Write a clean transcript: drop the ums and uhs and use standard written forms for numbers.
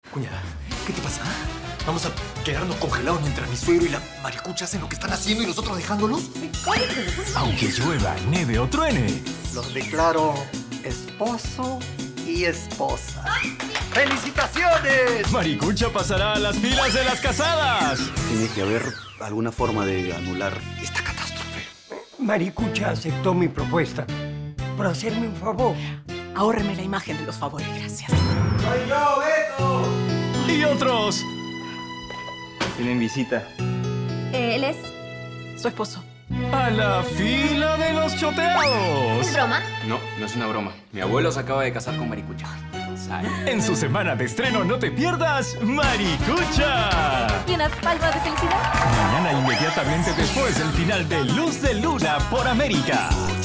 Cuñada, ¿qué te pasa? ¿Vamos a quedarnos congelados mientras mi suegro y la maricucha hacen lo que están haciendo y nosotros dejándolos? Aunque llueva, nieve o truene. Los declaro esposo y esposa. ¡Felicitaciones! Maricucha pasará a las filas de las casadas. Tiene que haber alguna forma de anular esta catástrofe. Maricucha aceptó mi propuesta por hacerme un favor. Ahórreme la imagen de los favores, gracias. ¡Soy yo, Beto! Y otros. Tienen visita. Él es su esposo. A la fila de los choteados. ¿Es broma? No, no es una broma. Mi abuelo se acaba de casar con Maricucha. En su semana de estreno no te pierdas Maricucha. ¿Tienes palmas de felicidad? Mañana inmediatamente después del final de Luz de Luna por América.